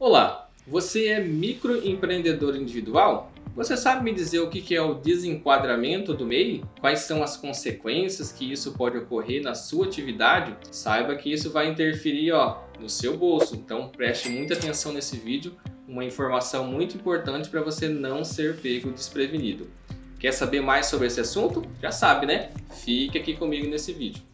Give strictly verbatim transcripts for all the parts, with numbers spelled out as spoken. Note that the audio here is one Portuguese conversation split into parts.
Olá, você é microempreendedor individual? Você sabe me dizer o que é o desenquadramento do M E I? Quais são as consequências que isso pode ocorrer na sua atividade? Saiba que isso vai interferir ó, no seu bolso, então preste muita atenção nesse vídeo, uma informação muito importante para você não ser pego desprevenido. Quer saber mais sobre esse assunto? Já sabe, né? Fique aqui comigo nesse vídeo.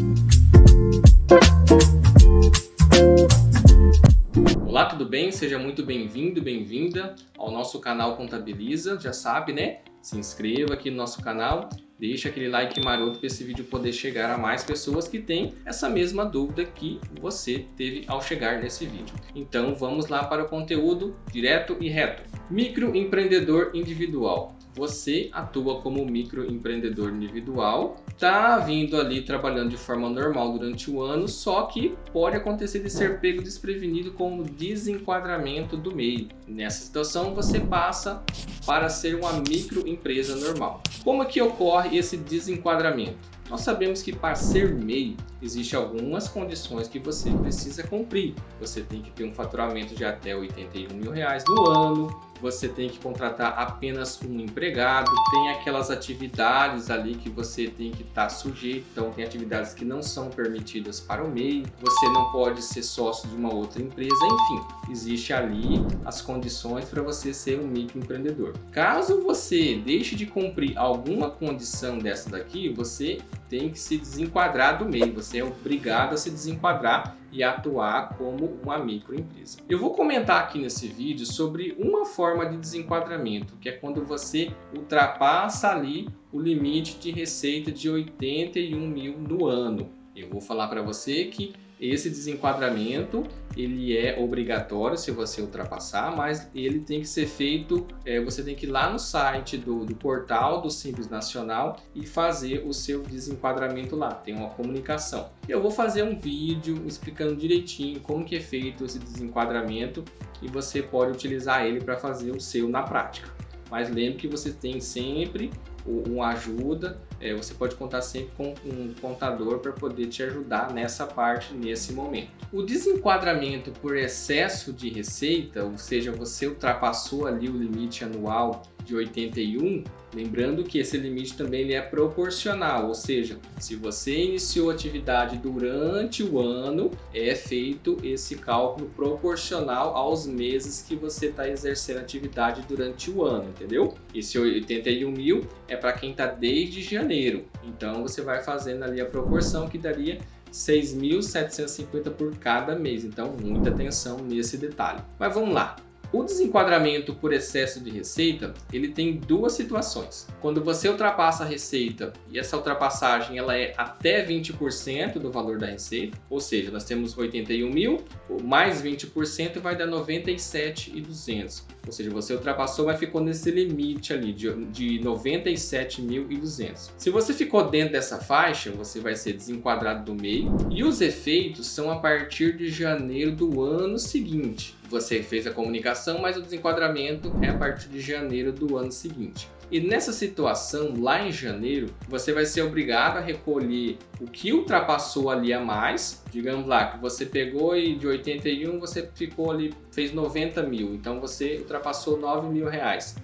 Olá, tudo bem? Seja muito bem-vindo, bem-vinda ao nosso canal Contabiliza. Já sabe, né? Se inscreva aqui no nosso canal, deixa aquele like maroto para esse vídeo poder chegar a mais pessoas que têm essa mesma dúvida que você teve ao chegar nesse vídeo. Então vamos lá para o conteúdo direto e reto. Microempreendedor individual. Você atua como microempreendedor individual, está vindo ali trabalhando de forma normal durante o ano, só que pode acontecer de ser pego desprevenido com o desenquadramento do M E I. Nessa situação você passa para ser uma microempresa normal. Como é que ocorre esse desenquadramento? Nós sabemos que para ser M E I existem algumas condições que você precisa cumprir. Você tem que ter um faturamento de até oitenta e um mil reais no ano. Você tem que contratar apenas um empregado, tem aquelas atividades ali que você tem que estar sujeito, então tem atividades que não são permitidas para o M E I, você não pode ser sócio de uma outra empresa, enfim, existe ali as condições para você ser um microempreendedor. Caso você deixe de cumprir alguma condição dessa daqui, você tem que se desenquadrar do M E I, você é obrigado a se desenquadrar e atuar como uma microempresa. Eu vou comentar aqui nesse vídeo sobre uma forma de desenquadramento, que é quando você ultrapassa ali o limite de receita de oitenta e um mil no ano. Eu vou falar para você que esse desenquadramento ele é obrigatório se você ultrapassar, mas ele tem que ser feito, é, você tem que ir lá no site do, do portal do Simples Nacional e fazer o seu desenquadramento lá, tem uma comunicação. Eu vou fazer um vídeo explicando direitinho como que é feito esse desenquadramento e você pode utilizar ele para fazer o seu na prática. Mas lembre que você tem sempre uma ajuda, é, você pode contar sempre com um contador para poder te ajudar nessa parte, nesse momento. O desenquadramento por excesso de receita, ou seja, você ultrapassou ali o limite anual de oitenta e um, lembrando que esse limite também ele é proporcional, ou seja, se você iniciou atividade durante o ano, é feito esse cálculo proporcional aos meses que você está exercendo atividade durante o ano, entendeu? Esse oitenta e um mil é para quem está desde janeiro, então você vai fazendo ali a proporção que daria seis mil setecentos e cinquenta por cada mês, então muita atenção nesse detalhe. Mas vamos lá. O desenquadramento por excesso de receita, ele tem duas situações. Quando você ultrapassa a receita e essa ultrapassagem ela é até vinte por cento do valor da receita, ou seja, nós temos oitenta e um mil, mais vinte por cento vai dar noventa e sete mil e duzentos. Ou seja, você ultrapassou, mas ficou nesse limite ali de, de noventa e sete mil e duzentos. Se você ficou dentro dessa faixa, você vai ser desenquadrado do M E I e os efeitos são a partir de janeiro do ano seguinte. Você fez a comunicação, mas o desenquadramento é a partir de janeiro do ano seguinte. E nessa situação, lá em janeiro, você vai ser obrigado a recolher o que ultrapassou ali a mais. Digamos lá que você pegou e de oitenta e um você ficou ali, fez noventa mil, então você ultrapassou nove mil reais.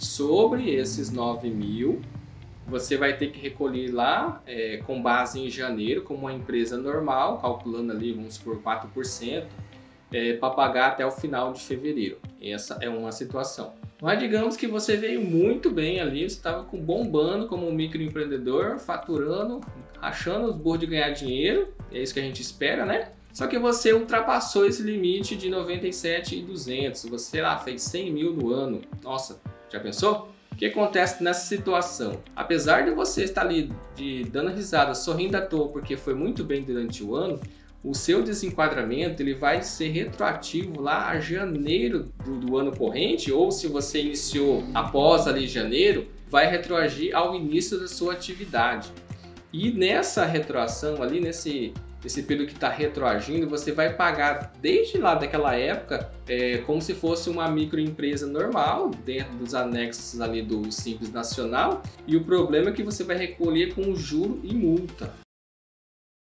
Sobre esses nove mil, você vai ter que recolher lá é, com base em janeiro, como uma empresa normal, calculando ali, vamos supor, quatro por cento. É, para pagar até o final de fevereiro. Essa é uma situação. Mas digamos que você veio muito bem ali, você estava bombando como um microempreendedor, faturando, achando os burros de ganhar dinheiro, é isso que a gente espera, né? Só que você ultrapassou esse limite de noventa e sete mil e duzentos, você lá fez cem mil no ano. Nossa, já pensou? O que acontece nessa situação? Apesar de você estar ali de, dando risada, sorrindo à toa porque foi muito bem durante o ano, o seu desenquadramento ele vai ser retroativo lá a janeiro do, do ano corrente, ou se você iniciou após ali janeiro, vai retroagir ao início da sua atividade. E nessa retroação ali, nesse, nesse período que está retroagindo, você vai pagar desde lá daquela época é, como se fosse uma microempresa normal, dentro dos anexos ali do Simples Nacional, e o problema é que você vai recolher com juro e multa.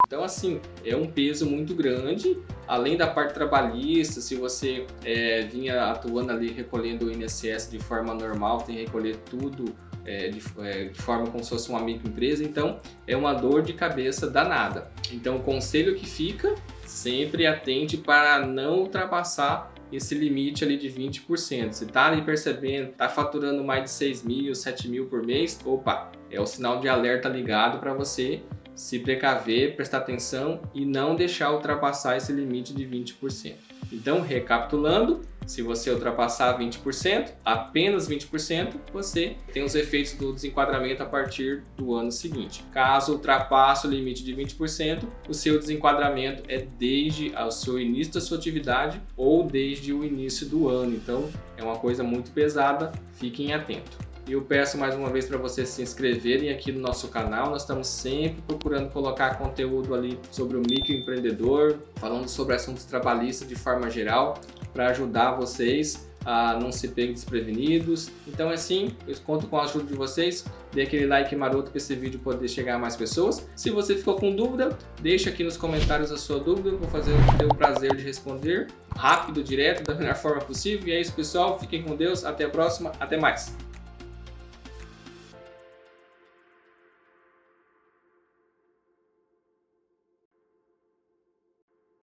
Então, assim, é um peso muito grande, além da parte trabalhista. Se você é, vinha atuando ali recolhendo o I N S S de forma normal, tem que recolher tudo é, de, é, de forma como se fosse uma microempresa, então é uma dor de cabeça danada. Então, o conselho que fica, sempre atente para não ultrapassar esse limite ali de vinte por cento. Se está ali percebendo, está faturando mais de seis mil, sete mil por mês, opa, é o sinal de alerta ligado para você se precaver, prestar atenção e não deixar ultrapassar esse limite de vinte por cento. Então, recapitulando, se você ultrapassar vinte por cento, apenas vinte por cento, você tem os efeitos do desenquadramento a partir do ano seguinte. Caso ultrapasse o limite de vinte por cento, o seu desenquadramento é desde o seu início da sua atividade ou desde o início do ano. Então, é uma coisa muito pesada, fiquem atentos. E eu peço mais uma vez para vocês se inscreverem aqui no nosso canal. Nós estamos sempre procurando colocar conteúdo ali sobre o microempreendedor, falando sobre assuntos trabalhistas de forma geral, para ajudar vocês a não se peguem desprevenidos. Então, assim, eu conto com a ajuda de vocês. Dê aquele like maroto para esse vídeo poder chegar a mais pessoas. Se você ficou com dúvida, deixa aqui nos comentários a sua dúvida. Eu vou fazer o prazer de responder rápido, direto, da melhor forma possível. E é isso, pessoal. Fiquem com Deus. Até a próxima. Até mais.